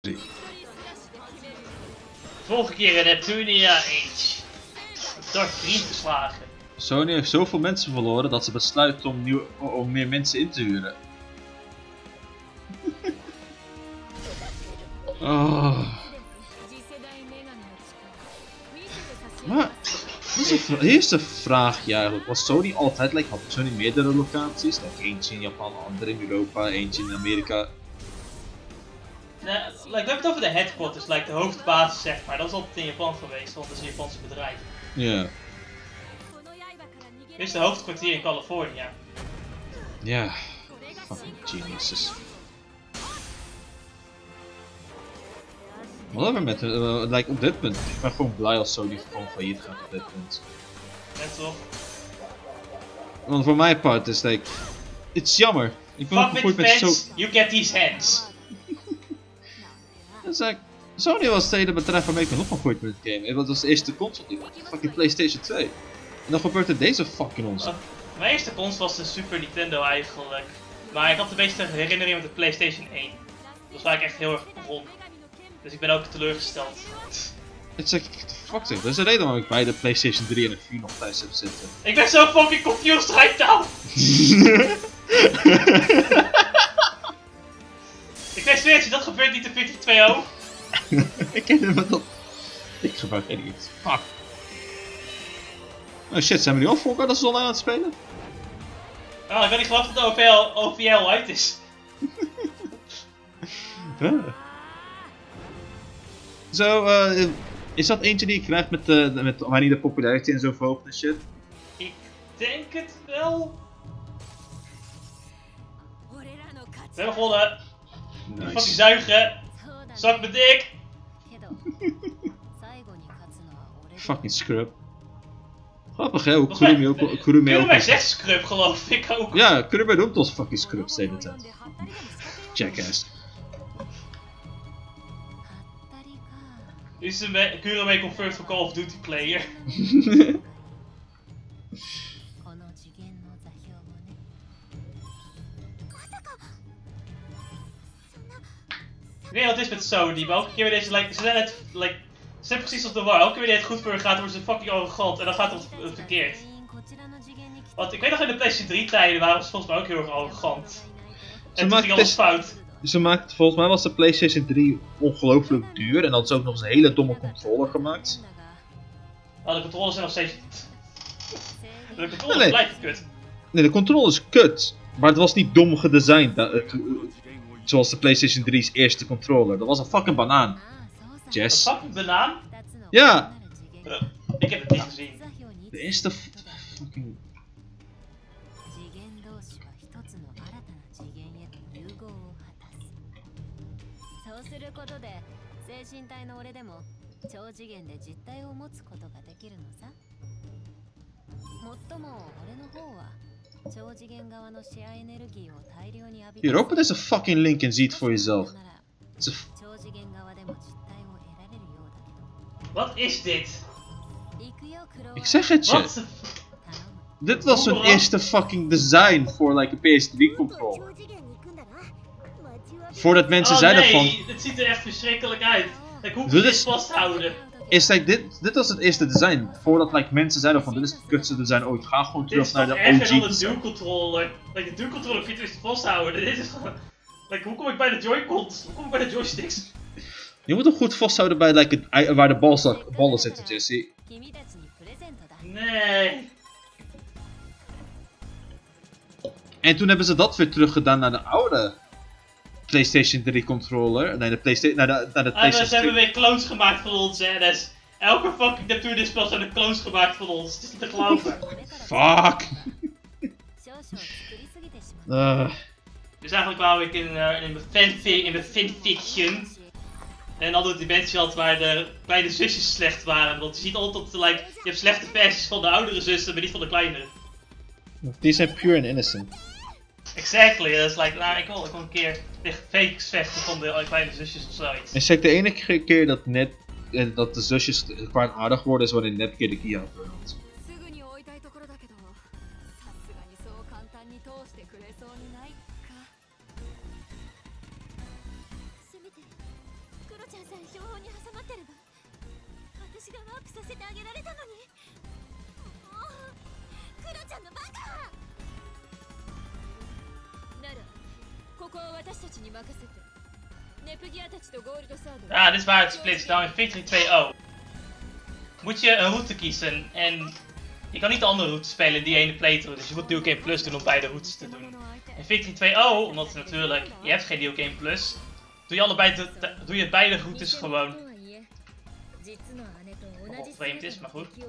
Vorige keer in Neptunia Age. Dark 3 verslagen. Sony heeft zoveel mensen verloren dat ze besluiten om meer mensen in te huren. Oh. Maar, hier is de vraagje eigenlijk. Was Sony altijd, had Sony meerdere locaties? Eentje in Japan, andere in Europa, eentje in Amerika. Nee, we hebben het over de headquarters, de hoofdbasis zeg maar. Dat is altijd in Japan geweest, want dat is een Japanse bedrijf. Ja. Dit is de hoofdkwartier in Californië. Ja. Fucking geniuses. Wat hebben we met op dit punt? Ik ben gewoon blij als Sony gewoon failliet gaat op dit punt. Net toch? Want voor mijn part is het is jammer. Ik ben opgegroeid met zo. You get these hands. Dat is Sony was tegen bedrijf waarmee ik ben opgegroeid met het game. Dat was de eerste console die fucking PlayStation 2. En dan gebeurt er deze fucking onzin. Mijn eerste console was de Super Nintendo eigenlijk. Maar ik had de meeste herinneringen met de PlayStation 1. Dat was waar ik echt heel erg begon. Dus ik ben ook teleurgesteld. Het is fuck zeg, dat is de reden waarom ik bij de PlayStation 3 en de 4 nog thuis heb zitten. Ik ben zo fucking confused right now! Ik weet zweer, dat gebeurt niet in 40.2.0. Ik ken hem dat. Ik gebruik geen iets. Fuck. Oh shit, zijn we nu al voor dat zon aan het spelen? Oh, ik ben niet geloof dat de OVL uit is. Zo, is dat eentje die je krijgt met wanneer de populariteit en zo verhoogt en shit? Ik denk het wel. We hebben gewonnen. Nice. Fucking zuigen. Zak me dik. Fucking scrub. Grappig hè, hoe Kurumi Kurumi zegt scrub geloof ik ook. Ja, Kurumi noemt ons fucking scrubs de hele tijd. Jackass. Is een Kurumi confirmed voor Call of Duty player. Ik weet niet wat het is met Sony, maar elke keer weer deze, ze zijn precies als de war. Elke keer weer het goed voor gaat, worden ze fucking arrogant en dan gaat het verkeerd. Want ik weet nog in de PlayStation 3 tijden waren ze volgens mij ook heel erg arrogant. En toen ging alles fout. Volgens mij was de PlayStation 3 ongelooflijk duur en had ze ook nog eens een hele domme controller gemaakt. Oh, de controllers zijn nog steeds... De controllers blijven kut. Nee, de controller is kut. Maar het was niet dom gedesigned. Zoals de PlayStation 3's eerste controller. Dat was een fucking banaan. Jess. Een fucking banaan? Ja! Ik heb het niet gezien. De eerste fucking... Hier, open deze fucking link en zie het voor jezelf. Wat is dit? Ik zeg het je. Dit was hun eerste fucking design voor een PS3 controller. Voordat mensen zeiden van... nee, het ziet er echt verschrikkelijk uit. Hoe kun je dit vasthouden? Dit was het eerste design. Voordat mensen zeiden van dit is het kutste design ooit. Ga gewoon terug naar de OG. Dit is erger dan de dual controller. De dual controller kun je het vasthouden. Dit is gewoon... hoe kom ik bij de Joy-Cons? Hoe kom ik bij de joysticks? Je moet hem goed vasthouden bij waar de ballen zitten, Jesse. Nee. En toen hebben ze dat weer teruggedaan naar de oude PlayStation 3 controller. Naar de PlayStation 3. Ze hebben weer clones gemaakt van ons, hè. Dus elke fucking Neptune spel zijn er clones gemaakt van ons. Het is niet te geloven. Fuck. Dus eigenlijk wou ik in mijn fanfiction een andere dimensie had waar de kleine zusjes slecht waren. Want je ziet altijd dat je hebt slechte versies van de oudere zussen, maar niet van de kleinere. Die zijn pure and innocent. Exactly, dat is nou, ik wil een keer tegen fakes vechten van de kleine zusjes of zoiets. En zeg de enige keer dat de zusjes kwaadaardig worden is wanneer net een keer de Kia burnt. Ah, dit is waar het splits. Nou in Victory 2-0 moet je een route kiezen en je kan niet de andere route spelen in die ene playthrough, dus je moet New Game Plus doen om beide routes te doen. In Victory 2-0, omdat natuurlijk, je hebt geen New Game Plus, doe je beide routes gewoon. Wat vreemd is, maar goed.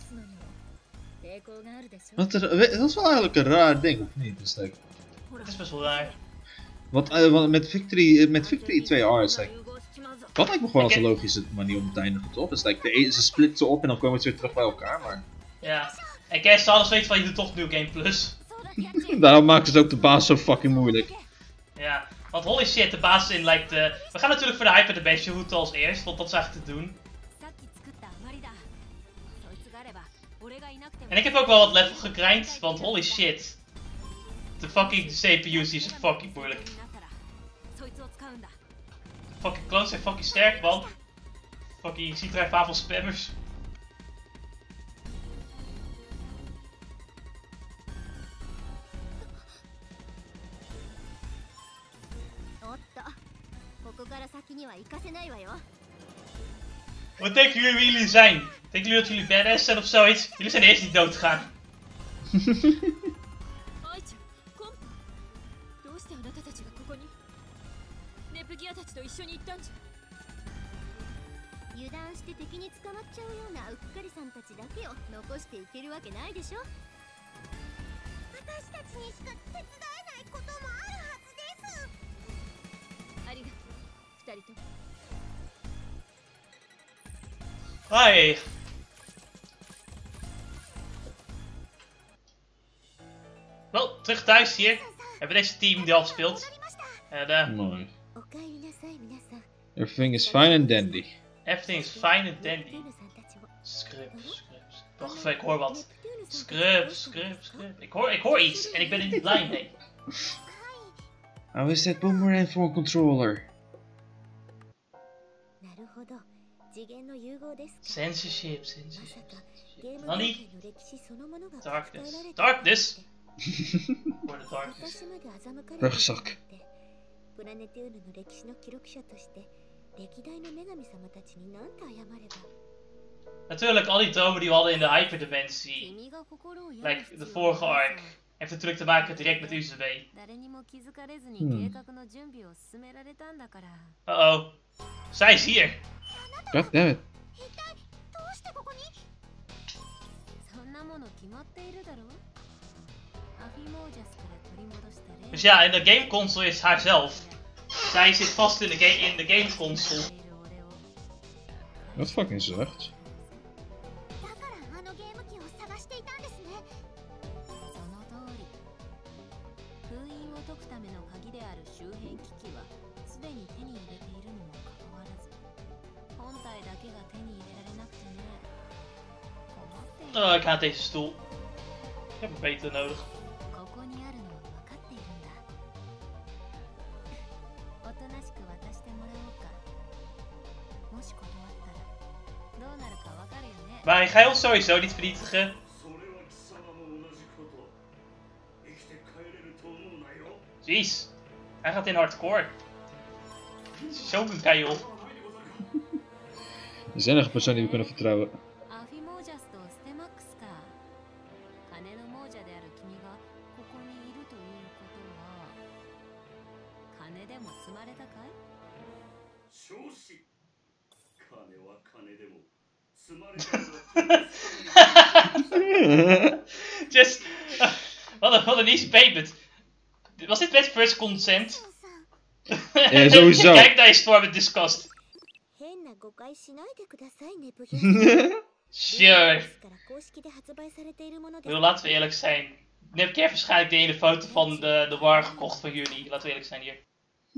Dat is wel eigenlijk een raar ding, of niet? Dus, like, Het is best wel raar. want met Victory 2R is like, dat lijkt me gewoon als een logische manier om het eindigen toch? Dus like, ze splitsen op en dan komen ze weer terug bij elkaar, maar... Ja, en Kerst alles weet van je doet toch New Game Plus. Daarom maken ze ook de baas zo fucking moeilijk. Ja, want holy shit, de baas in lijkt we gaan natuurlijk voor de Hyper the Base route als eerst, want dat is eigenlijk te doen. En ik heb ook wel wat level gegrind, want holy shit. De fucking CPU's die zijn fucking moeilijk. Fucking clones zijn fucking sterk, man. Fucking C-Drive spammers. Wat denken jullie wie jullie zijn? Denken jullie dat jullie badass zijn of zoiets? Jullie zijn de eerste die doodgaan. Hoi. Wel, terug thuis hier. We hebben deze team die al speelt. Mooi. Everything is fine and dandy. Everything is fine and dandy. Scrubs. Wacht even, ik hoor wat. Scrubs. Ik hoor iets en ik ben er niet blij mee. How is that boomerang for a controller? Censorship. Nani? Darkness. Voor de darkness. Rugzak. Natuurlijk, al die dromen die we hadden in de hyperdimensie, like de vorige arc, heeft natuurlijk te maken direct met UZW. Uh-oh. Zij is hier. Goddammit. Dus ja, in de gameconsole is haarzelf. Zij zit vast in de gameconsole. Wat fucking zacht. Oh, ik haat deze stoel. Ik heb een beter nodig. Maar ga je ons sowieso niet vernietigen? Jeez, hij gaat in hardcore. Shogun Kaiol. Er zijn nog personen die we kunnen vertrouwen. Just... wat een easy payment. Was dit best first consent? Ja, sowieso. Kijk naar je storm met disgust. Sure. Laten we eerlijk zijn. Nu heb ik waarschijnlijk de ene foto van de war gekocht van jullie. Laten we eerlijk zijn hier.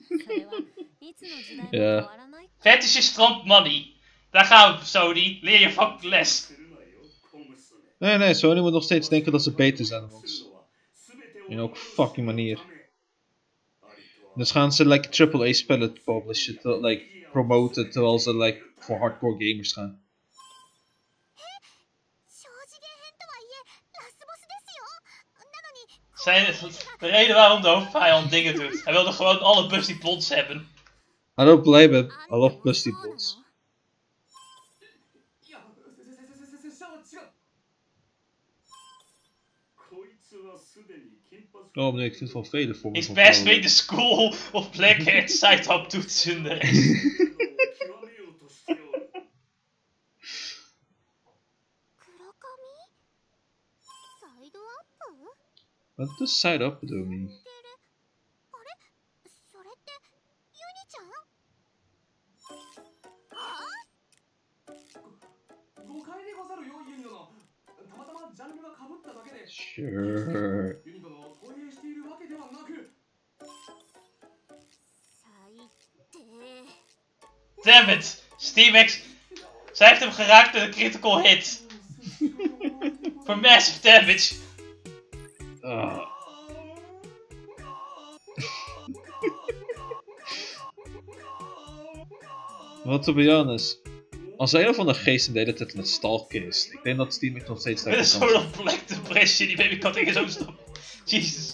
Ja. Fetish is strand money. Daar gaan we, Sony. Leer je fucking les. Nee, Sony moet nog steeds denken dat ze beter zijn dan ons. In elke fucking manier. Dus gaan ze like AAA spellen publishen, like promoten, terwijl ze like voor hardcore gamers gaan. De reden waarom de hoofdvijand dingen doet. Hij wilde gewoon alle Busty Blonds hebben. I don't blame him. I love Busty Blonds. Oh nee, ik vind het wel vele vormen He's van passing the school of Blackhead side-up toetsen de rest. Wat does side-up doen? Sure. Damn it! Steamx, zij heeft hem geraakt met een critical hit. Voor massive damage. Wat to be honest. Als een of andere geest in de hele tijd met stalken is. Ik denk dat Steam nog steeds daar Dit is kan. zo'n Black Depression, die baby kan tegen zo'n stop. Jesus.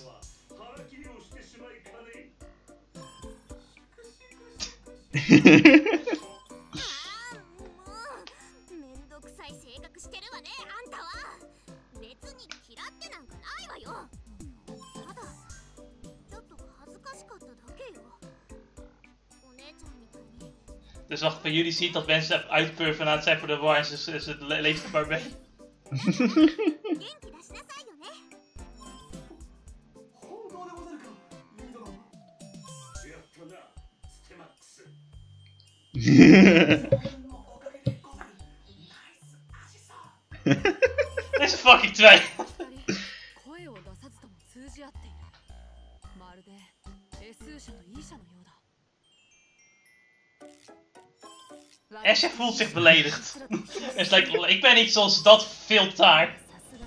Dus wacht, bij jullie ziet dat mensen uitpurven aan het zijn voor de war en ze leeft er maar mee. Deze fucking twee. Ashe voelt zich beledigd. Is like, ik ben niet zoals dat veel taar.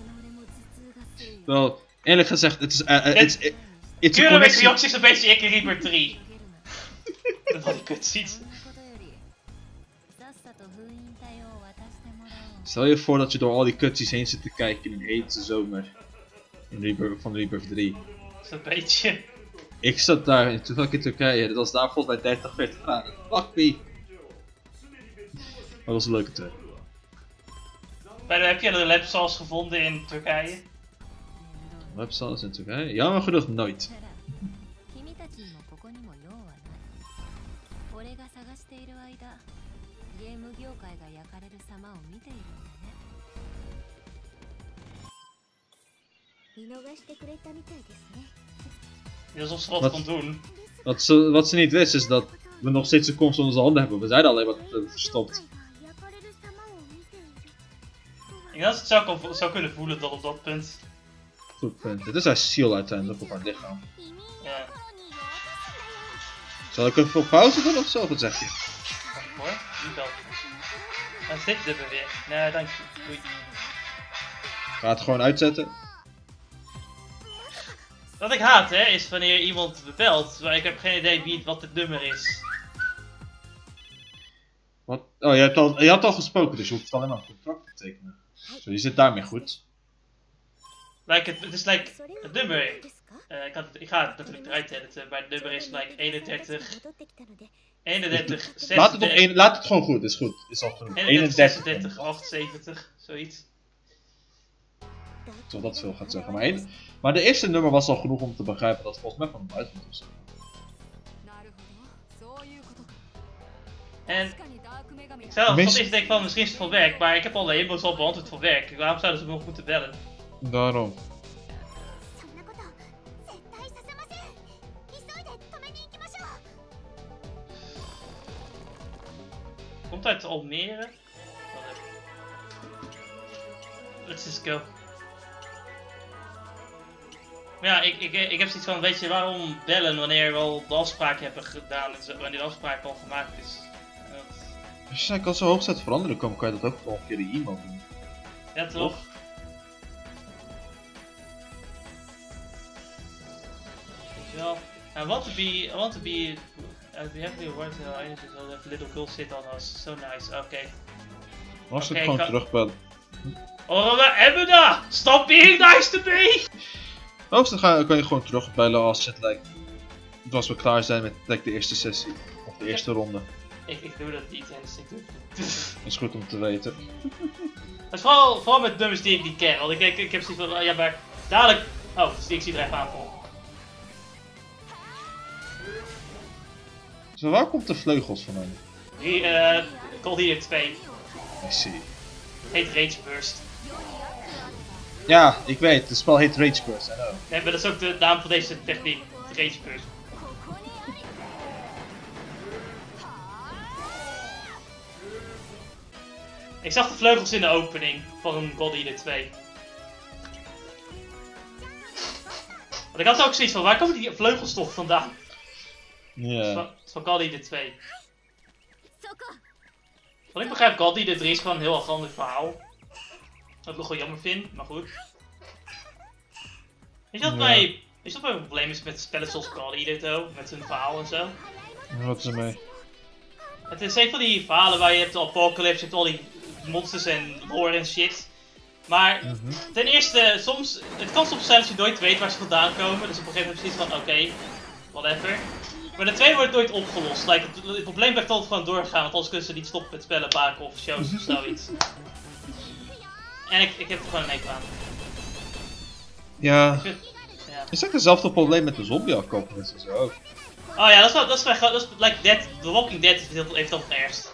Wel, eerlijk gezegd, het is... it's a Kuro met connection. Ryox is een beetje Ikke Reaper 3. Dat had ik kut ziet. Stel je voor dat je door al die cutscenes heen zit te kijken in een hete zomer. Van Rebirth 3. Dat is een beetje... Ik zat daar toevallig in Turkije, dat was daar volgens mij 30, 40 graden. Fuck me! Dat was een leuke trip. Heb je de labsals gevonden in Turkije? Websites in Turkije? Jammer genoeg nooit. Alsof ze wat kon doen. Wat ze niet wist is dat we nog steeds de komst in onze handen hebben. We zeiden alleen wat verstopt. Ik denk dat ze het zou kunnen voelen tot op dat punt. Goed punt. Dit is haar ziel uiteindelijk op haar lichaam. Ja. Zal ik even op pauze doen of zo? Wat zeg je? Wacht hoor, niet wel. Dan zit het er weer. Nee, dank je. Doei. Ga het gewoon uitzetten. Wat ik haat hè, is wanneer iemand belt, maar ik heb geen idee wat het nummer is. Wat? Oh, je had al gesproken, dus je hoeft alleen maar een contract te tekenen. Zo, je zit daarmee goed. Het is like, het nummer. Ik ga het natuurlijk eruit editen, maar het nummer is like 31. 31, 36. Laat het gewoon goed, is goed. Is al genoeg. 31, 36, 78, zoiets. Zo dat veel gaat zeggen. Maar de eerste nummer was al genoeg om te begrijpen dat het volgens mij van buiten was. En ik zou van eerst denken van misschien is het voor werk, maar ik heb al de emo's al beantwoord voor werk. Waarom zouden ze me nog moeten bellen? Daarom. Komt uit Almere? Let's just go. Maar ja, ik heb zoiets van, weet je, waarom bellen wanneer we al de afspraak hebben gedaan en wanneer de afspraak al gemaakt is? Als je kan zo hoogzet veranderen kan je dat ook gewoon via de e-mail doen. Ja toch? Weet je wel. I want to be We have the award so that little girl sit on us. So nice, oké. Als ik gewoon terugbellen. Oh, we hebben dat! Stop being nice to me! Of dan kan je gewoon terugbellen als het als we klaar zijn met de eerste sessie. Of de eerste ronde. Ik doe dat niet, dus ik doe het. Is goed om te weten. Het is vooral met nummers die ik niet ken, want ik heb zoiets van, ja maar dadelijk... Oh, ik zie er even aanval. Zo, waar komt de vleugels vandaan? Die, Cold Heater 2. I see. Heet Rage Burst. Ja, ik weet, het spel heet Rage Burst, I know. Nee, maar dat is ook de naam van deze techniek, Rage Burst. Ik zag de vleugels in de opening van Cold Heater 2. Want ik had ook zoiets van, waar komen die vleugels toch vandaan? Ja. Van Cold Heater 2. Wat ik begrijp, Cold Heater 3 is gewoon een heel erg ander verhaal. Wat ik nog wel jammer vind, maar goed. Weet je wat mijn probleem is met spellen zoals Cold Heater, met hun verhaal en zo? Wat is er mee? Het is een van die verhalen waar je hebt de Apocalypse, je hebt al die monsters en lore en shit. Maar ten eerste, het kan soms zijn dat je nooit weet waar ze vandaan komen. Dus op een gegeven moment zoiets van, oké, whatever. Maar de tweede wordt nooit opgelost. Het probleem blijft altijd gewoon doorgaan, want anders kunnen ze niet stoppen met spellen maken of shows of zoiets. En ik heb er gewoon een hekel aan. Ja. Het is echt hetzelfde probleem met de zombie-apocalypse en zo ook. Oh ja, dat is like Dead, The Walking Dead heeft dat het ergst.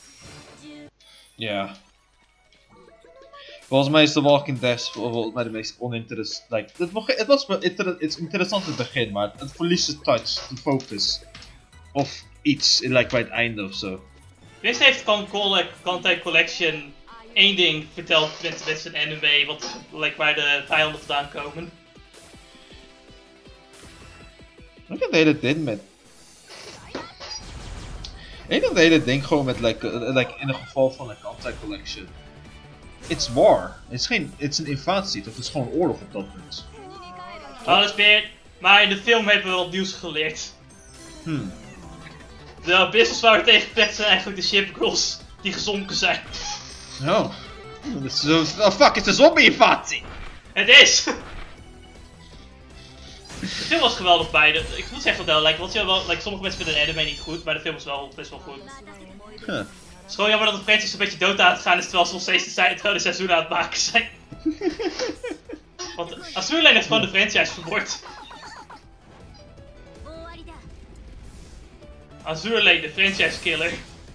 Ja. Volgens mij is The Walking Dead volgens mij de meest oninteressant. Het was interessant in het begin, maar het verliest de touch, de focus. Of iets, bij het einde of zo. Wist heeft Contact Collection één ding verteld met zijn anime, waar de vijanden vandaan komen. Ik denk de hele ding met... Ik denk de hele ding gewoon met, in het geval van een Contact Collection. It's war. Het is een invasie, het is gewoon oorlog op dat punt. Alles weer, maar in de film hebben we wat nieuws geleerd. De abyssals waar we tegen gevecht zijn eigenlijk de shipgirls die gezonken zijn. Oh. Oh fuck, het is een zombie-invasie! Het is! De film was geweldig bij. Ik moet zeggen wel, sommige mensen vinden de anime niet goed, maar de film is wel best wel goed. Het is gewoon jammer dat de franchise een beetje dood aan het gaan is terwijl ze nog steeds de seizoenen aan het maken zijn. Want Azur Lane heeft gewoon de franchise vermoord. Azur Lane, de franchise killer.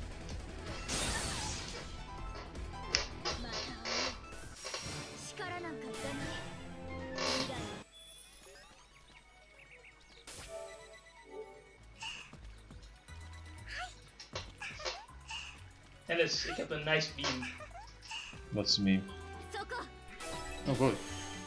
En dus, ik heb een nice meme. Wat is een meme? Oh boy.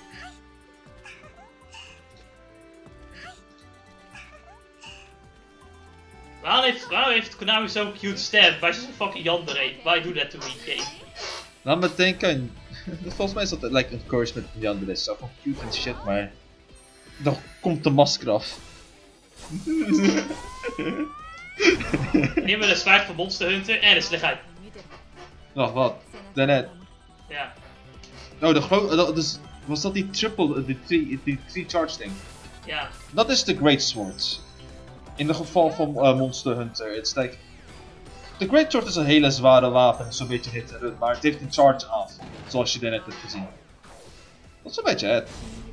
Waarom heeft Konami zo'n cute stem? Waar is een fucking yandere? Why do that to me, game? Laat me denken, volgens mij is dat een curse met yandere. Zo van cute en shit, maar... Dan komt de masker af. Neem we een zwaard van Monster Hunter en een slechtheid. Wacht, wat? Daarnet. Ja. Oh, dus was dat die triple, die 3 charge ding? Ja. Dat is de Great Sword. In het geval van Monster Hunter. Het is de Great Sword is een hele zware wapen, zo'n beetje hit en run, maar het heeft een charge af. Zoals je daarnet hebt gezien. Dat is een beetje het.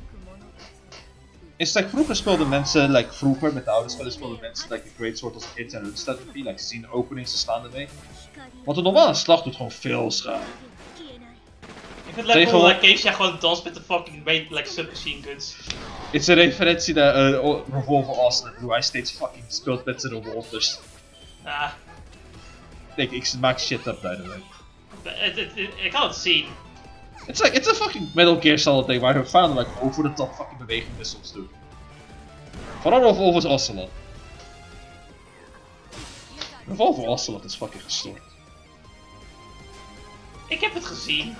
Vroeger speelden mensen, vroeger met de oude spellen speelden mensen de Great Sword als een hit en run strategie. Ze zien de opening, ze staan ermee. Want een normale slag doet gewoon veel schade. Ik vind het leuk hoe Keisha gewoon danst met de fucking submachine guns. Het is een referentie naar Revolver Austin, hoe hij steeds fucking speelt met zijn revolvers. Ah. Ik maak shit up by the way. Ik kan het zien. Het is een fucking Metal Gear Solid ding waar de vader over de top fucking bewegingwissels doet. Vooral Revolver Ocelot. Revolver Ocelot is fucking gestoord. Ik heb het gezien.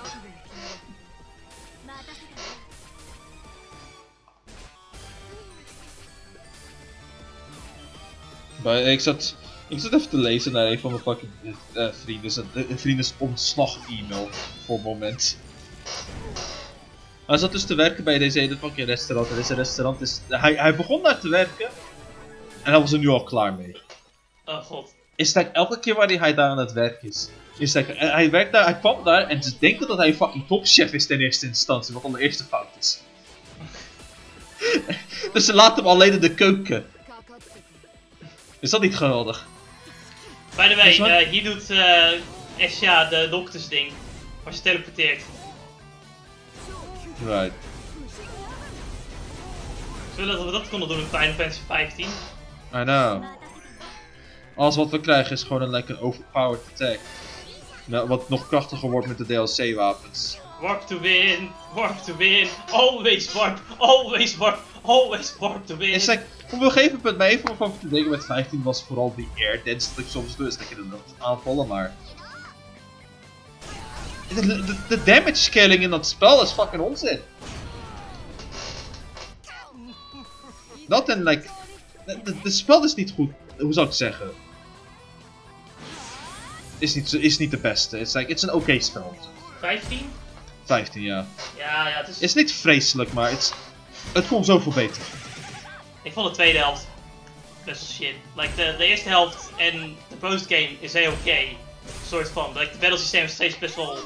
Ik zat Ik zat even te lezen naar een van mijn fucking vrienden ontslag-e-mail voor het moment. Hij zat dus te werken bij deze ene fucking restaurant. En deze restaurant is... Hij begon daar te werken. En hij was er nu al klaar mee. Oh god. Is dat elke keer waar hij daar aan het werk is. Hij werkt daar, hij kwam daar en ze denken dat hij een fucking topchef is ten eerste instantie. Wat al de eerste fout is. Dus ze laten hem alleen in de keuken. Is dat niet geweldig? By the way, hier doet Esha de doktersding. Als je teleporteert. Right. Zullen dat we dat konden doen in Final Fantasy 15? I know. Alles wat we krijgen is gewoon een lekker overpowered attack. Nou, wat nog krachtiger wordt met de DLC wapens. Warp to win, warp to win, always warp, always warp, always warp to win. Is like, op een gegeven punt, mijn een van mijn favoriete dingen met 15 was vooral die air dance dat ik soms doe, is dat je de lucht aanvallen, maar... De damage scaling in dat spel is fucking onzin. Dat en like... De spel is niet goed, hoe zou ik het zeggen? Is niet de beste, het is een oké spel. 15? 15, ja. Ja, het is... Het is niet vreselijk, maar het kon zoveel beter. Ik vond de tweede helft best wel shit. Like de eerste helft en de postgame is heel oké. Soort van. Like, de battle systeem is steeds best wel...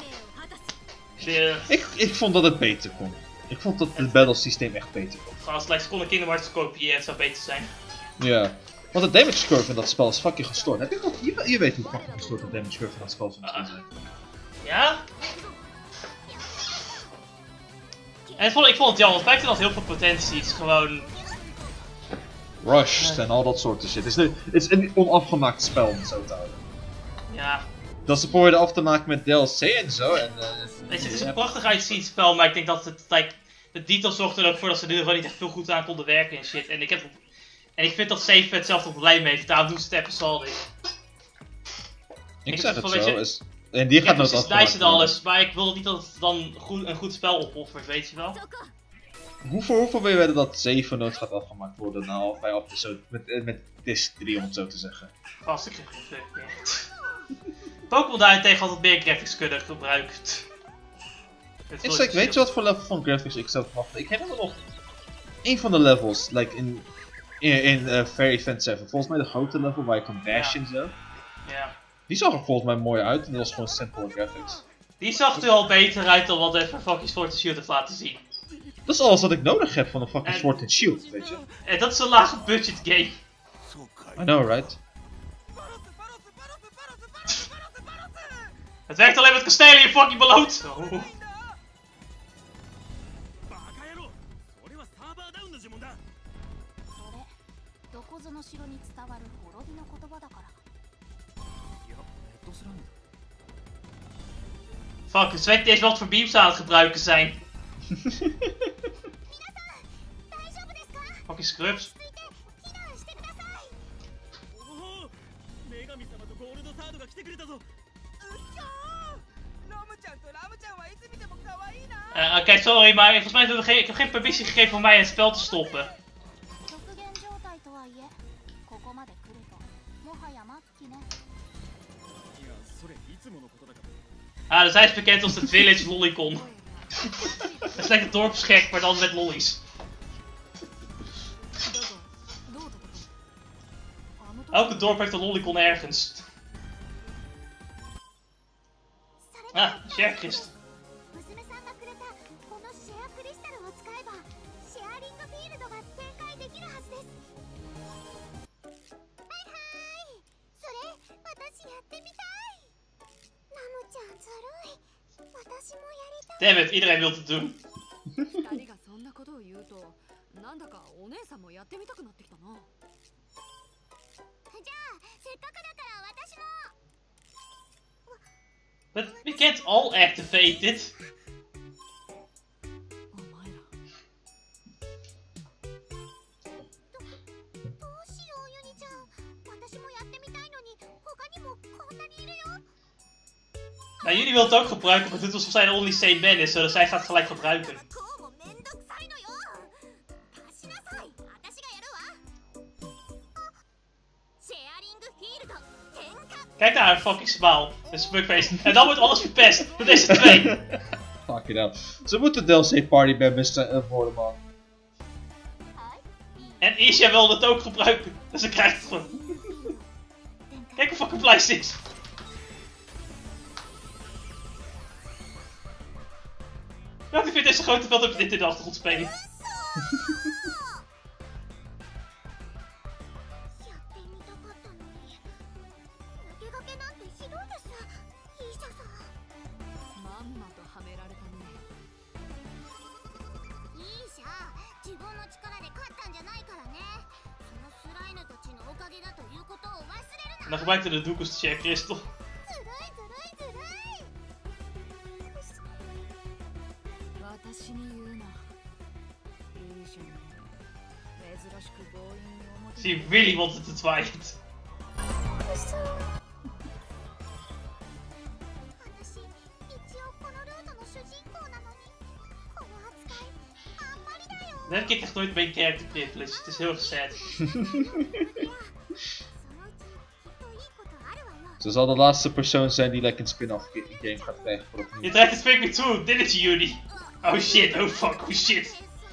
Ik vond dat het beter kon. Ik vond dat het battle systeem echt beter kon. Als ze konden Kingdom Hearts kopiëren, het zou beter zijn. Ja. Want de damage curve in dat spel is fucking gestoord. Je weet hoe fucking gestoord de damage curve in dat spel zou zijn. Ja? En ik vond het jammer, want 15 had heel veel potentie. Het is gewoon... Rushed en al dat soort shit. Het is een onafgemaakt spel om het zo te houden. Ja. Dat ze probeerden af te maken met DLC en zo. En, weet je, het is een prachtig uitziend spel, maar ik denk dat het... de details zorgden er ook voor dat ze er gewoon niet echt veel goed aan konden werken en shit. En ik vind dat Save het zelf probleem heeft, daarom doen ze het episodic. Ik zeg het zo. En die gaat nooit afgemaakt worden. Alles, maar ik wil niet dat het dan een goed spel opoffert, weet je wel. Hoeveel wil je weten dat 7 nooit gaat afgemaakt worden nou bij episode met disc 3 om het zo te zeggen? Vast, ik krijg geen fuck meer. Pokémon daarentegen had wat meer graphics kunnen gebruiken. Weet je wat voor level van graphics ik zou verwachten? Ik herinner me nog een van de levels, like in Fair Event 7. Volgens mij de grote level waar je kan dashen en zo. Ja. Die zag er volgens mij mooi uit en dat was gewoon simpele graphics. Die zag er al beter uit dan wat even fucking Sword and Shield heeft laten zien. Dat is alles wat ik nodig heb van een fucking Sword and Shield, weet je. En dat is een lage budget game. I know, right? Het werkt alleen met kastelen, je fucking beloot! Oh. Fuck, het weet niet eens wat voor beams aan het gebruiken zijn. Fucking scrubs. Oké, sorry, maar volgens mij heb ik geen permissie gegeven om mij in het spel te stoppen. Dus hij is bekend als de Village Lollicon. Dat is lekker dorpsgek, maar dan met lollies. Elke dorp heeft een lollicon ergens. Ah, Sharkrist. Damn it, iedereen wil het doen. But we can't all activate it. Nou, jullie willen het ook gebruiken, maar dit was volgens mij de only sane man is, dus zij gaat het gelijk gebruiken. Kijk naar haar fucking smile. Een smugface. En dan wordt alles verpest. Door deze twee. Fucking hell. Ze moeten DLC party members worden, man. En Isha wil het ook gebruiken. Dus ze krijgt het gewoon. Kijk hoe fucking blij ze is. Ja, ik vind deze grote veld op dit in de achtergrond spelen. En dan gebruikte de doekels te checken, Crystal. She really wanted to try it. Net kijk echt nooit bij character privilege, het is heel erg sad. Ze zal de laatste persoon zijn die een spin-off game gaat krijgen voor opnieuw. Je tried to speak me too, didn't you, Yuri? Oh shit, oh fuck, oh shit.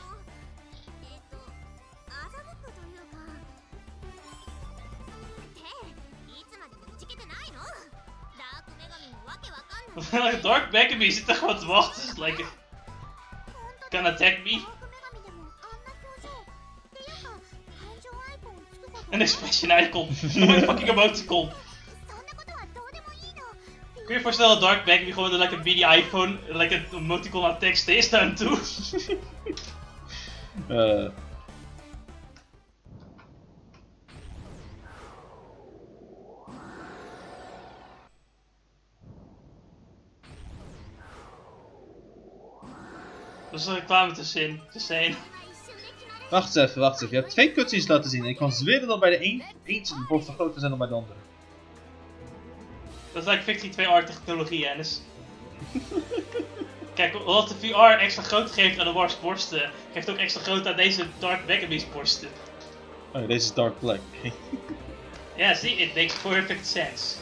Dark Begami zit er gewoon te wachten. Like, can attack me. Een expression icon. Een fucking emoticon. Kun je je voorstellen dat Dark Begami gewoon een mini iPhone, een emoticon aan tekst is naar hem toe? Dat is een reclame tussenin. Wacht eens even. Je hebt 2 cutscenes laten zien en ik kan zweren dat bij de eentje de borsten groter zijn dan bij de andere. Dat is Victory 2R technologie, Hennis. Kijk, omdat de VR extra groot geeft aan de Wars borsten, geeft ook extra groot aan deze Dark Begami's borsten. Oh, deze is Dark Black. Ja, zie, it makes perfect sense.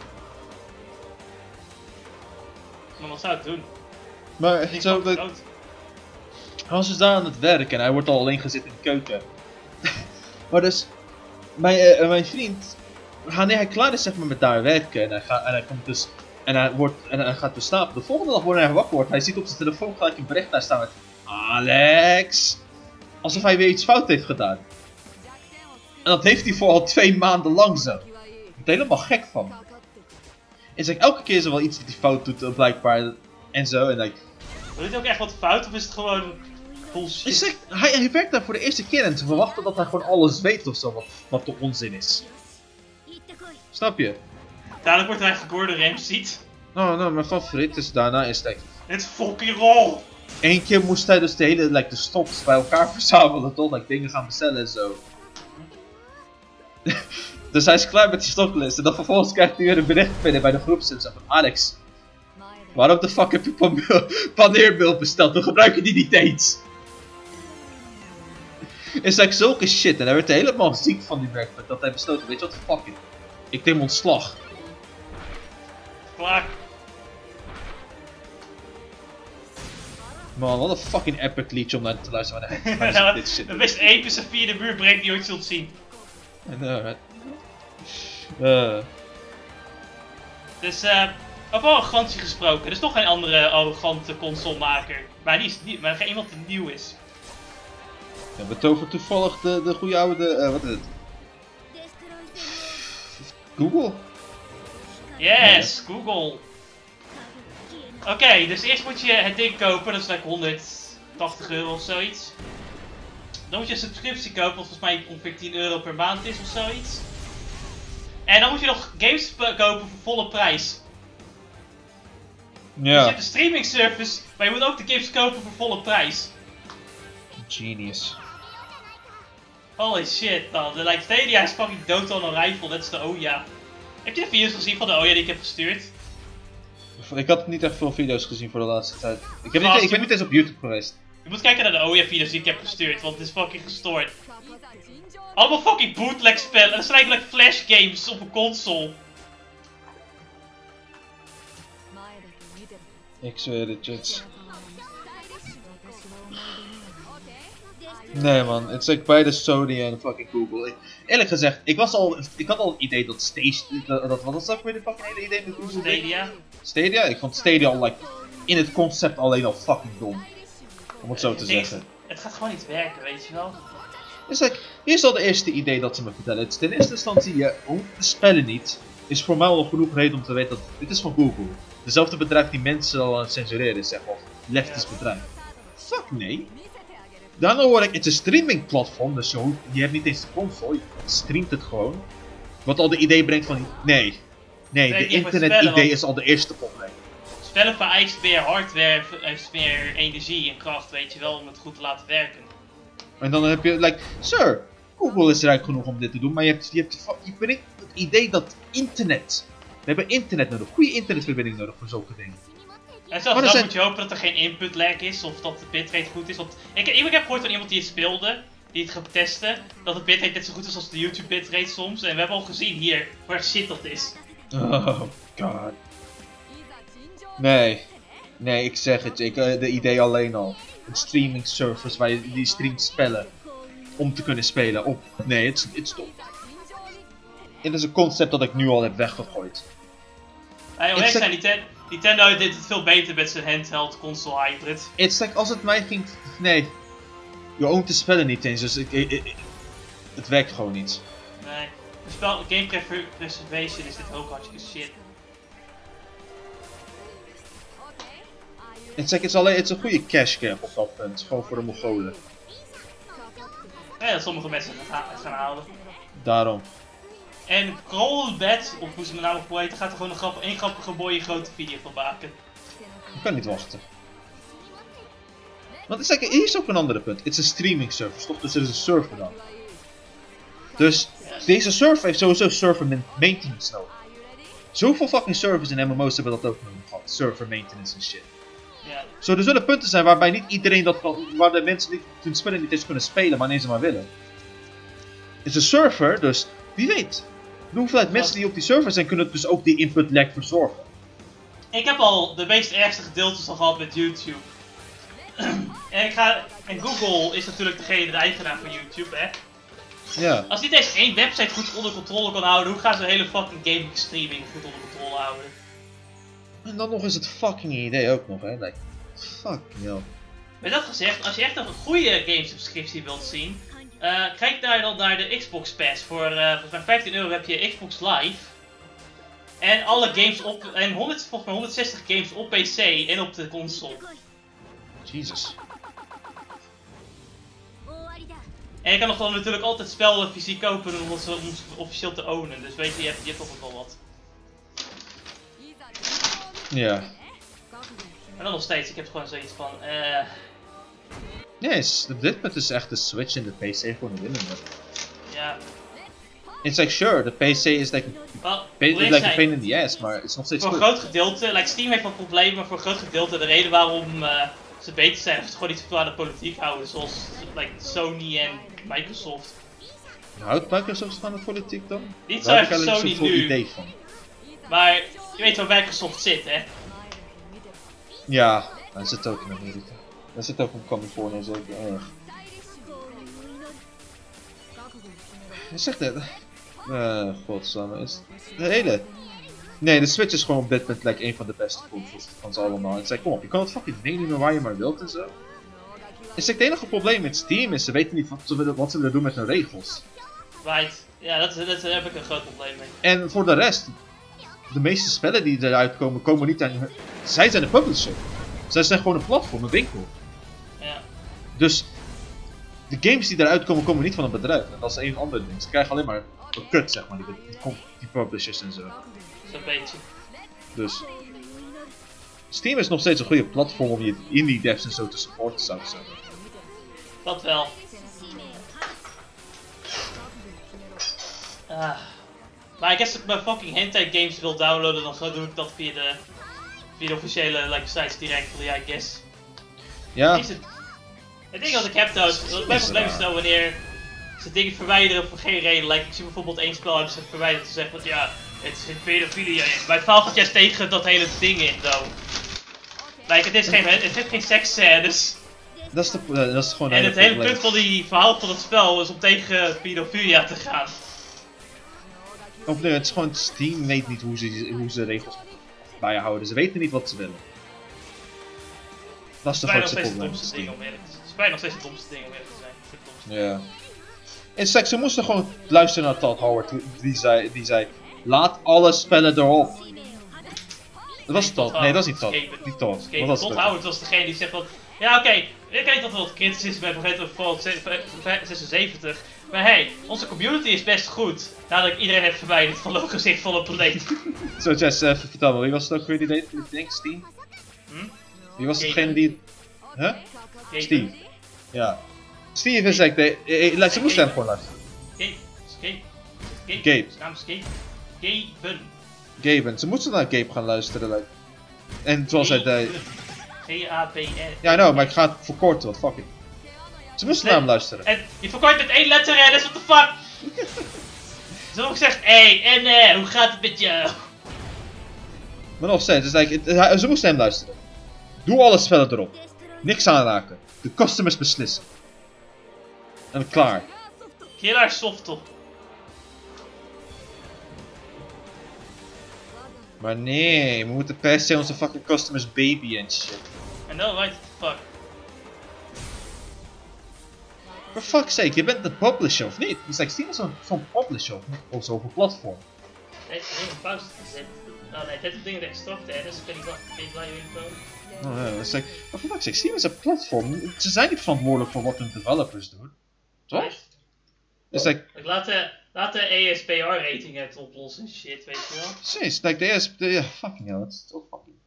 Maar wat zou het doen? Maar zo hij was dus daar aan het werk en hij wordt al alleen gezet in de keuken. Maar dus, mijn vriend, wanneer hij klaar is zeg maar, met daar werken en hij komt dus, en hij gaat dus slapen. De volgende dag wanneer hij wakker wordt, hij ziet op zijn telefoon gelijk een bericht daar staan met Alex! Alsof hij weer iets fout heeft gedaan. En dat heeft hij voor al 2 maanden lang zo. Ik ben er helemaal gek van. En zeg, elke keer is er wel iets dat hij fout doet, blijkbaar, en zo. En doet hij ook echt wat fout of is het gewoon bullshit? Zeg, hij werkt daar voor de eerste keer en ze verwachten dat hij gewoon alles weet ofzo, wat de onzin is. Snap je? Dadelijk wordt hij Gordon Ramsay. Nou, mijn favoriet is daarna is het fucking rol! Eén keer moest hij dus de stocks bij elkaar verzamelen tot dingen gaan bestellen en zo. Dus hij is klaar met die stocklist en dan vervolgens krijgt hij weer een bericht binnen bij de groepsin van Alex. Waarom de fuck heb je paneermeel besteld? We gebruiken die niet eens. Is zulke shit en hij werd helemaal ziek van die werk dat hij besloten, weet je wat, fuck it. Ik neem ontslag. Klaar. Man, wat een fucking epic liedje om naar te luisteren. Dit shit. De meest epische 4e muurbreak die je ooit zult zien. Dus, over arrogantie gesproken, er is nog geen andere arrogante consolemaker. Maar geen iemand die nieuw is. Ja, we toveren toevallig de goede oude, wat is het? Google? Yes, Google. Oké, dus eerst moet je het ding kopen, dat is like 180 euro of zoiets. Dan moet je een subscriptie kopen, wat volgens mij ongeveer 10 euro per maand is of zoiets. En dan moet je nog games kopen voor volle prijs. Ja. Dus je hebt een streaming service, maar je moet ook de games kopen voor volle prijs. Genius. Holy shit man, like Stadia is fucking dood on arrival, dat is de Ouya. Heb je de video's gezien van de Ouya die ik heb gestuurd? Ik had niet echt veel video's gezien voor de laatste tijd. Ik ben niet eens op YouTube geweest. Je moet kijken naar de Ouya video's die ik heb gestuurd, want het is fucking gestoord. Allemaal fucking bootleg spellen, en dat zijn eigenlijk flash games op een console. Ik zweer het, Jits. Nee man, het is like beide Sony en fucking Google. Eerlijk gezegd, ik had al het idee dat wat was dat weer de fucking hele idee met Google? Stadia? Stadia? Ik vond Stadia al like, in het concept alleen al fucking dom. Om het zo te zeggen. Het gaat gewoon niet werken, weet je wel. Dus like, hier is al de eerste idee dat ze me vertellen. Het is ten eerste instantie, je hoeft de spellen niet. Is voor mij al genoeg reden om te weten dat dit is van Google. Dezelfde bedrijf die mensen al aan het censureren is, zeg maar. Leftisch bedrijf. Fuck nee. Daarna hoor ik, het is een streamingplatform, dus je hebt niet eens de console, je streamt het gewoon. Wat al de idee brengt van, nee, de internet-idee is al de eerste probleem. Spellen vereist meer hardware, vereist meer energie en kracht, weet je wel, om het goed te laten werken. En dan heb je, like, sir, Google is rijk genoeg om dit te doen, maar je brengt het idee dat internet, we hebben internet nodig, goede internetverbinding nodig voor zulke dingen. En zelfs dan moet je hopen dat er geen input lag is of dat de bitrate goed is. Want ik heb gehoord van iemand die het speelde, die het gaat testen, dat de bitrate net zo goed is als de YouTube bitrate soms. En we hebben al gezien hier waar shit dat is. Oh god. Nee, ik zeg het, de idee alleen al. Een streaming service waar je die streamt spellen om te kunnen spelen op. Nee, het is dom. Het is een concept dat ik nu al heb weggegooid. Nintendo deed het veel beter met zijn handheld console hybrid. It's like, als het mij ging... Nee. Je oont de spellen niet eens, dus het werkt gewoon niet. Nee. Game preservation is dit ook hartstikke shit. Het is een goede cash grab op dat punt, gewoon voor de Mongolen. Ja, dat sommige mensen het gaan houden. Daarom. En Crawlbed, of hoe ze me nou ook heten, gaat er gewoon een grappige mooie grote video van maken. Ik kan niet wachten. Want hier is ook een andere punt. Het is een streaming server, toch? Dus er is een server dan. Dus deze server heeft sowieso server maintenance nodig. Zoveel fucking servers in MMO's hebben dat ook nodig gehad. Server maintenance en shit. Ja. Zo, er zullen punten zijn waarbij niet iedereen dat kan, waar de mensen niet hun spellen niet eens kunnen spelen wanneer ze maar willen. Het is een server, dus wie weet. De hoeveelheid mensen die op die server zijn kunnen dus ook die input lag verzorgen. Ik heb al de meest ergste gedeeltes al gehad met YouTube. En Google is natuurlijk de eigenaar van YouTube, hè. Ja. Als niet eens één website goed onder controle kan houden, hoe gaan ze de hele fucking gaming streaming goed onder controle houden? En dan nog eens het fucking idee ook nog, hè. Like, fuck yo. Met dat gezegd, als je echt een goede gamesubscriptie wilt zien, kijk daar dan naar de Xbox Pass. Voor volgens mij 15 euro heb je Xbox Live. En alle games volgens mij 160 games op PC en op de console. Jesus. En je kan nog dan natuurlijk altijd spellen fysiek kopen om ze officieel te ownen. Dus weet je, je hebt toch wel wat. Ja. Maar dan nog steeds, ik heb gewoon zoiets van, Nee, dit punt is echt de Switch en de PC gewoon de winnende. ja. It's like, sure, de PC is like a pain in the ass, maar het is nog steeds voor een groot gedeelte, like Steam heeft wat problemen, maar voor een groot gedeelte de reden waarom ze beter zijn, is ze gewoon niet veel aan de politiek houden, zoals like, Sony en Microsoft. Houdt Microsoft van de politiek dan? Niet zo erg Sony Sony nu, idee van. Maar je weet waar Microsoft zit, hè? Ja, hij zit ook in Amerika. Hij zit ook in Californië, zeker erg. Je zegt het. Godsamme, is de hele... Nee, de Switch is gewoon op dit moment like, een van de beste consoles van ze allemaal. Het is kom op, je kan het fucking meenemen waar je maar wilt en zo. Het enige probleem met Steam is, ze weten niet wat ze willen doen met hun regels. Right, ja, daar heb ik een groot probleem mee. En voor de rest, de meeste spellen die eruit komen, komen niet aan... Zij zijn de publisher. Zij zijn gewoon een platform, een winkel. Ja. Dus de games die eruit komen, komen niet van een bedrijf. En dat is een ander ding. Ze krijgen alleen maar een kut, zeg maar, die publishers en zo. Zo'n beetje. Dus Steam is nog steeds een goede platform om je indie devs en zo te supporten, zou ik zeggen. Dat wel. Maar ik guess als ik mijn fucking hentai games wil downloaden, dan doe ik dat via de officiële sites direct, ja, I guess. Ja. Het ding dat ik heb trouwens, mijn probleem is wanneer ze dingen verwijderen voor geen reden. Ik zie bijvoorbeeld één spel hebben ze verwijderd en zeggen van ja, Het zit pedofilie in. Maar het valt het juist tegen dat hele ding in, though. Like, het heeft geen seksscènes. Dat is gewoon En het hele punt van die verhaal van het spel is om tegen pedofilia te gaan. Of nee, het is gewoon Steam weet niet hoe ze regels bijhouden. Ze weten niet wat ze willen. Dat is de grootste probleem. Het is bijna nog steeds het domste ding om eerlijk te zijn. Ja. In seks, ze moesten gewoon luisteren naar Todd Howard, die zei, laat alle spellen erop. Dat was Todd. Nee, dat is niet Todd. Niet Todd. Todd Howard was degene die zegt van, ja oké, ik weet dat er wat kritisch is bij Fallout 76, maar hey, onze community is best goed. Nadat ik iedereen heb verwijderd van een gezichtvolle planeet. Zo Jess, vertel me, wie was het ook weer die deed? Ik denk Steve? Wie was degene die... Huh? Steve. Ja. Steve is like, ze moesten hem gewoon luisteren. Gabe. Namens Gabe. Gaben. Ze moesten naar Gabe gaan luisteren. Like. En zoals hij deed... G-A-B-N. Ja, I know, maar ik ga het verkorten, wat fuck it. Ze moesten naar hem luisteren. En je verkort met 1 letter, hè, dus what the fuck? Ze hebben gezegd, hey, hoe gaat het met jou? Maar nog steeds, like, ze moesten hem luisteren. Doe alle spellen erop. Niks aanraken. De customers beslissen. En klaar. Killer soft op. Maar nee, we moeten per se onze fucking customers baby en shit. En dan right the fuck. For fuck's sake, je bent de publisher of niet? Het is like, Steam is zo'n publisher of zo'n platform. Nee, een pauze gezet. Oh nee, dit is dingen extract hè, dus ben ik blij mee komen. Oh ja, dat is like, maar for fuck's sake, Steam is een platform. Ze zijn niet verantwoordelijk voor wat hun developers doen. Toch? Dus like... Laat de ESPR rating het oplossen en shit, weet je wel. Precies, like, ja, fucking hell, het is toch fucking...